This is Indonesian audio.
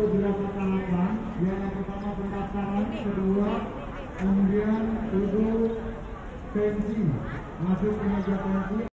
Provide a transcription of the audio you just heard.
untuk dilakukan tahapan. Yang pertama pendaftaran, kedua kemudian duduk pensi, masuk ke meja pensi.